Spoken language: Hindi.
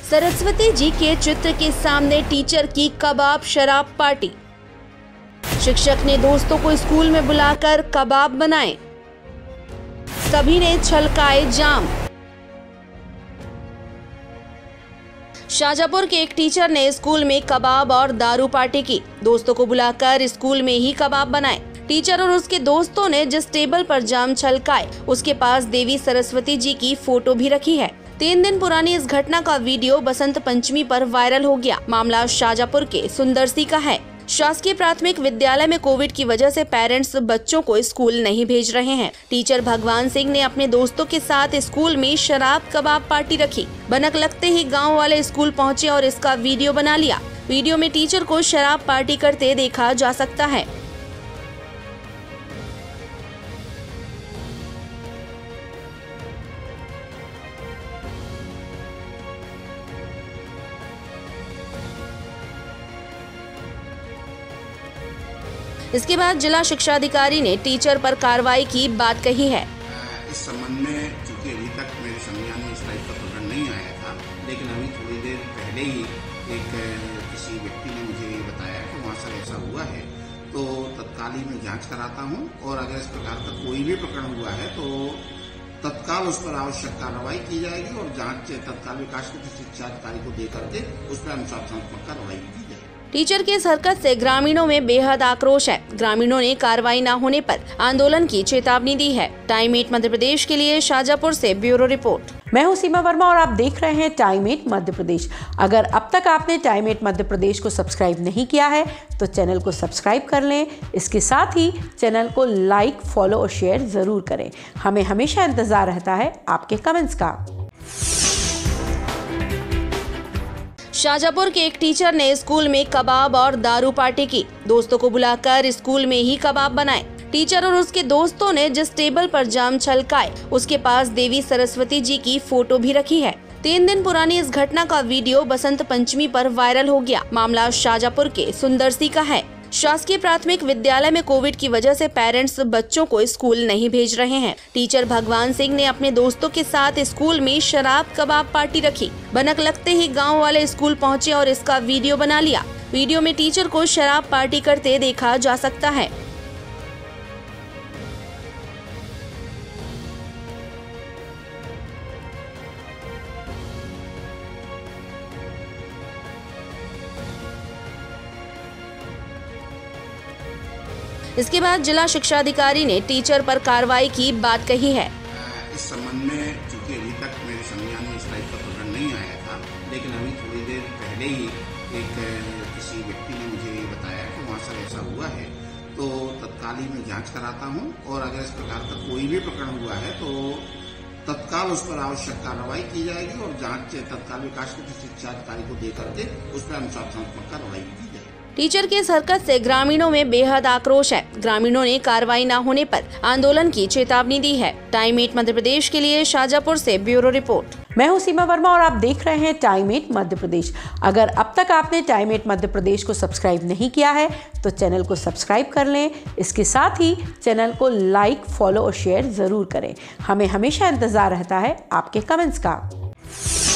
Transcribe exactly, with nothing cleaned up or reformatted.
सरस्वती जी के चित्र के सामने टीचर की कबाब शराब पार्टी। शिक्षक ने दोस्तों को स्कूल में बुलाकर कबाब बनाए। सभी ने छलकाए जाम। शाजापुर के एक टीचर ने स्कूल में कबाब और दारू पार्टी की। दोस्तों को बुलाकर स्कूल में ही कबाब बनाए। टीचर और उसके दोस्तों ने जिस टेबल पर जाम छलकाए, उसके पास देवी सरस्वती जी की फोटो भी रखी है। तीन दिन पुरानी इस घटना का वीडियो बसंत पंचमी पर वायरल हो गया। मामला शाजापुर के सुंदरसी का है। शासकीय प्राथमिक विद्यालय में कोविड की वजह से पेरेंट्स बच्चों को स्कूल नहीं भेज रहे हैं। टीचर भगवान सिंह ने अपने दोस्तों के साथ स्कूल में शराब कबाब पार्टी रखी। भनक लगते ही गांव वाले स्कूल पहुंचे और इसका वीडियो बना लिया। वीडियो में टीचर को शराब पार्टी करते देखा जा सकता है। इसके बाद जिला शिक्षा अधिकारी ने टीचर पर कार्रवाई की बात कही है। इस संबंध में चूंकि अभी तक मेरे संज्ञान में इस टाइप का प्रकरण नहीं आया था, लेकिन अभी थोड़ी देर पहले ही एक किसी व्यक्ति ने मुझे बताया कि वहाँ सर ऐसा हुआ है, तो तत्काल ही मैं जांच कराता हूँ और अगर इस प्रकार का कोई भी प्रकरण हुआ है तो तत्काल उस पर आवश्यक कार्रवाई की जाएगी और जांच तत्काल विकास के शिक्षा अधिकारी को दे करके उस पर अनुशासनात्मक कार्रवाई की जाएगी। टीचर की इस हरकत से ग्रामीणों में बेहद आक्रोश है। ग्रामीणों ने कार्रवाई न होने पर आंदोलन की चेतावनी दी है। टाइम एट मध्य प्रदेश के लिए शाजापुर से ब्यूरो रिपोर्ट। मैं हूं सीमा वर्मा और आप देख रहे हैं टाइम एट मध्य प्रदेश। अगर अब तक आपने टाइम एट मध्य प्रदेश को सब्सक्राइब नहीं किया है तो चैनल को सब्सक्राइब कर लें। इसके साथ ही चैनल को लाइक, फॉलो और शेयर जरूर करें। हमें हमेशा इंतजार रहता है आपके कमेंट्स का। शाजापुर के एक टीचर ने स्कूल में कबाब और दारू पार्टी की। दोस्तों को बुलाकर स्कूल में ही कबाब बनाए। टीचर और उसके दोस्तों ने जिस टेबल पर जाम छलकाए, उसके पास देवी सरस्वती जी की फोटो भी रखी है। तीन दिन पुरानी इस घटना का वीडियो बसंत पंचमी पर वायरल हो गया। मामला शाजापुर के सुंदरसी का है। शासकीय प्राथमिक विद्यालय में कोविड की वजह से पेरेंट्स बच्चों को स्कूल नहीं भेज रहे हैं। टीचर भगवान सिंह ने अपने दोस्तों के साथ स्कूल में शराब कबाब पार्टी रखी। भनक लगते ही गांव वाले स्कूल पहुंचे और इसका वीडियो बना लिया। वीडियो में टीचर को शराब पार्टी करते देखा जा सकता है। इसके बाद जिला शिक्षा अधिकारी ने टीचर पर कार्रवाई की बात कही है। इस संबंध में चूंकि अभी तक मेरे संज्ञान में इस टाइप का प्रकरण नहीं आया था, लेकिन अभी थोड़ी देर पहले ही एक किसी व्यक्ति ने मुझे बताया कि वहाँ सर ऐसा हुआ है, तो तत्काल ही मैं जांच कराता हूँ और अगर इस प्रकार का कोई भी प्रकरण हुआ है तो तत्काल उस पर आवश्यक कार्रवाई की जाएगी और जांच तत्काल विकास के शिक्षा अधिकारी को दे करके उस पर अनुशासनात्मक कार्रवाई की जाएगी। टीचर की इस हरकत से ग्रामीणों में बेहद आक्रोश है। ग्रामीणों ने कार्रवाई न होने पर आंदोलन की चेतावनी दी है। टाइम एट मध्य प्रदेश के लिए शाजापुर से ब्यूरो रिपोर्ट। मैं हूं सीमा वर्मा और आप देख रहे हैं टाइम एट मध्य प्रदेश। अगर अब तक आपने टाइम एट मध्य प्रदेश को सब्सक्राइब नहीं किया है तो चैनल को सब्सक्राइब कर लें। इसके साथ ही चैनल को लाइक, फॉलो और शेयर जरूर करें। हमें हमेशा इंतजार रहता है आपके कमेंट्स का।